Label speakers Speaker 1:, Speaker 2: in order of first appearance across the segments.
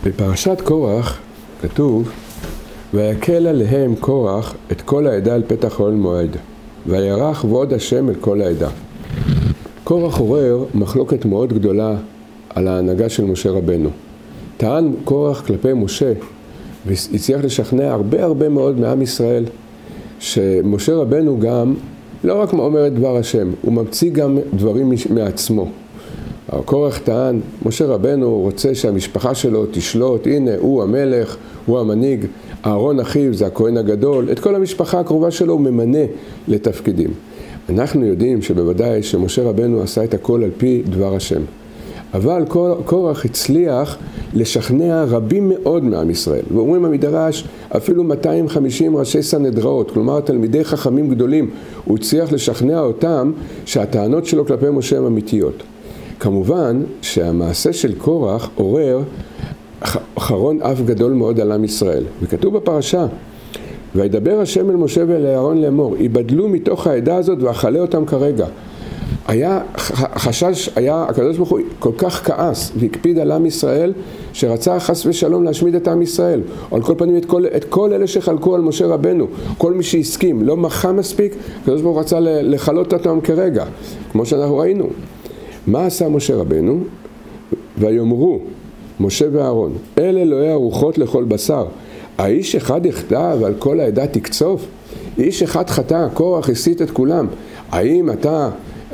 Speaker 1: בפרשת קורח כתוב ויקל עליהם קורח את כל העדה על פתח אוהל מועד וירח כבוד השם אל כל העדה. קורח עורר מחלוקת מאוד גדולה על ההנהגה של משה רבנו. טען קורח כלפי משה והצליח לשכנע הרבה מאוד מעם ישראל שמשה רבנו גם לא רק אומר את דבר השם, הוא ממציא גם דברים מעצמו. קורח טען, משה רבנו רוצה שהמשפחה שלו תשלוט, הנה הוא המלך, הוא המנהיג, אהרון אחיו זה הכהן הגדול, את כל המשפחה הקרובה שלו הוא ממנה לתפקידים. אנחנו יודעים שבוודאי שמשה רבנו עשה את הכל על פי דבר השם. אבל קורח הצליח לשכנע רבים מאוד מעם ישראל. ואומרים המדרש, אפילו 250 ראשי סנהדראות, כלומר תלמידי חכמים גדולים, הוא הצליח לשכנע אותם שהטענות שלו כלפי משה הן אמיתיות. כמובן שהמעשה של קורח עורר חרון אף גדול מאוד על עם ישראל. וכתוב בפרשה, וידבר השם אל משה ואל אהרון לאמור, יבדלו מתוך העדה הזאת ואכלה אותם כרגע. היה חשש, הקדוש ברוך הוא כל כך כעס והקפיד על עם ישראל שרצה חס ושלום להשמיד את עם ישראל. או על כל פנים את כל אלה שחלקו על משה רבנו, כל מי שהסכים, לא מחה מספיק, הקדוש ברוך הוא רצה לחלות אותם כרגע, כמו שאנחנו ראינו. מה עשה משה רבנו? ויאמרו משה ואהרון, אלה אלוהי הרוחות לכל בשר, האיש אחד יחטא ועל כל העדה תקצוף? איש אחד חטא, קורח הסית את כולם, האם אתה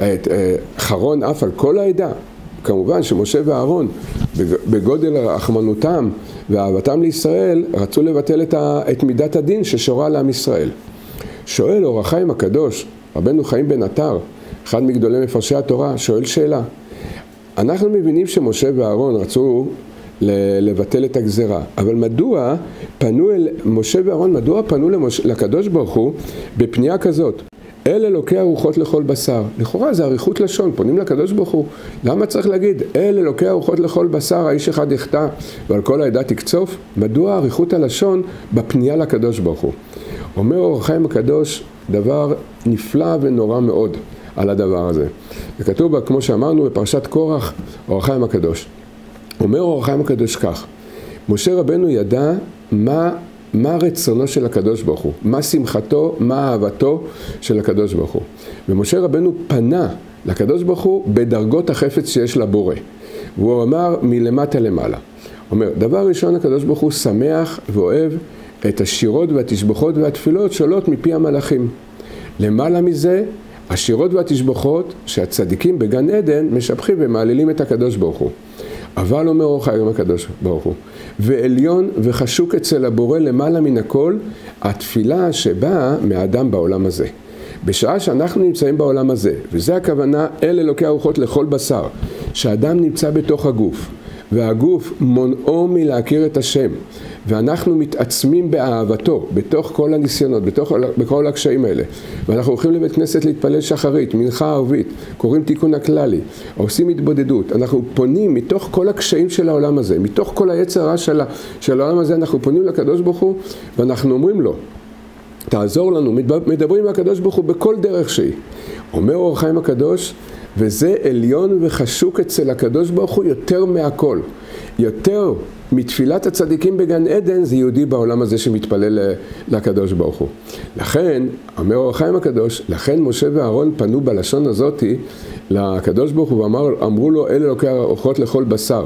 Speaker 1: חרון אף על כל העדה? כמובן שמשה ואהרון בגודל רחמנותם ואהבתם לישראל רצו לבטל את מידת הדין ששורה לעם ישראל. שואל אור החיים הקדוש, רבנו חיים בן עטר, אחד מגדולי מפרשי התורה, שואל שאלה. אנחנו מבינים שמשה ואהרון רצו לבטל את הגזרה, אבל מדוע פנו משה ואהרון, מדוע פנו לקדוש ברוך הוא בפנייה כזאת? אלה אלוקי הרוחות לכל בשר. לכאורה זה אריכות לשון, פונים לקדוש ברוך הוא. למה צריך להגיד אלה אלוקי הרוחות לכל בשר, האיש אחד יחטא ועל כל העדה תקצוף? מדוע אריכות הלשון בפנייה לקדוש ברוך הוא? אומר אור החיים הקדוש דבר נפלא ונורא מאוד על הדבר הזה. וכתוב כמו שאמרנו בפרשת קורח, אור החיים הקדוש. אומר אור החיים הקדוש כך, משה רבנו ידע מה רצונו של הקדוש ברוך הוא, מה שמחתו, מה אהבתו של הקדוש ברוך הוא. ומשה רבנו פנה לקדוש ברוך הוא בדרגות החפץ שיש לבורא. והוא אמר מלמטה למעלה. אומר, דבר ראשון הקדוש ברוך הוא שמח ואוהב את השירות והתשבחות והתפילות שעולות מפי המלאכים. למעלה מזה, השירות והתשבחות שהצדיקים בגן עדן משבחים ומעלילים את הקדוש ברוך הוא. אבל אומר אור החיים הקדוש ברוך הוא, ועליון וחשוק אצל הבורא למעלה מן הכל, התפילה שבאה מהאדם בעולם הזה. בשעה שאנחנו נמצאים בעולם הזה, וזה הכוונה, אלה אלוקי הרוחות לכל בשר, שהאדם נמצא בתוך הגוף, והגוף מונעו מלהכיר את השם, ואנחנו מתעצמים באהבתו, בתוך כל הניסיונות, בכל הקשיים האלה. ואנחנו הולכים לבית כנסת להתפלל שחרית, מנחה ערבית, קוראים תיקון הכללי, עושים התבודדות. אנחנו פונים מתוך כל הקשיים של העולם הזה, מתוך כל היצר הרע של העולם הזה, אנחנו פונים לקדוש ברוך הוא, ואנחנו אומרים לו, תעזור לנו, מדברים עם הקדוש ברוך הוא בכל דרך שהיא. אומר אור החיים הקדוש, וזה עליון וחשוק אצל הקדוש ברוך הוא יותר מהכל. יותר מתפילת הצדיקים בגן עדן זה יהודי בעולם הזה שמתפלל לקדוש ברוך הוא. לכן, אומר אור החיים הקדוש, לכן משה ואהרון פנו בלשון הזאת לקדוש ברוך הוא ואמרו לו, אלה אלוקי הרוחות לכל בשר.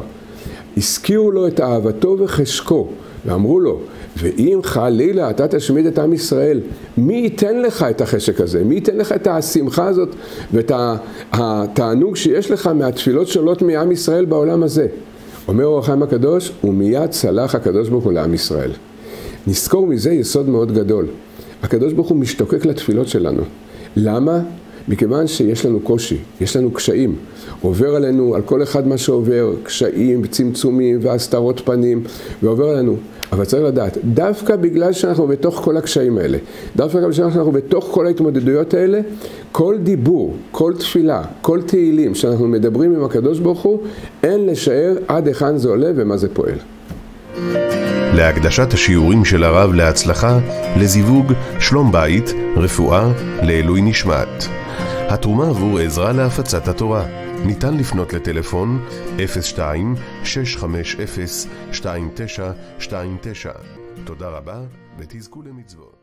Speaker 1: הזכירו לו את אהבתו וחשקו ואמרו לו, ואם חלילה אתה תשמיד את עם ישראל, מי ייתן לך את החשק הזה? מי ייתן לך את השמחה הזאת ואת התענוג שיש לך מהתפילות שעולות מעם ישראל בעולם הזה? אומר אור החיים הקדוש, ומיד צלח הקדוש ברוך הוא לעם ישראל. נזכור מזה יסוד מאוד גדול. הקדוש ברוך הוא משתוקק לתפילות שלנו. למה? מכיוון שיש לנו קושי, יש לנו קשיים. עובר עלינו, על כל אחד מה שעובר, קשיים, צמצומים והסתרות פנים, ועובר עלינו. אבל צריך לדעת, דווקא בגלל שאנחנו בתוך כל הקשיים האלה, דווקא בגלל שאנחנו בתוך כל ההתמודדויות האלה, כל דיבור, כל תפילה, כל תהילים שאנחנו מדברים עם הקדוש ברוך הוא, אין לשער עד היכן זה עולה ומה זה פועל.
Speaker 2: להקדשת השיעורים של הרב להצלחה, לזיווג, שלום בית, רפואה, לעילוי נשמת. התרומה עבור עזרה להפצת התורה. ניתן לפנות לטלפון 02-650-2929. תודה רבה ותזכו למצוות.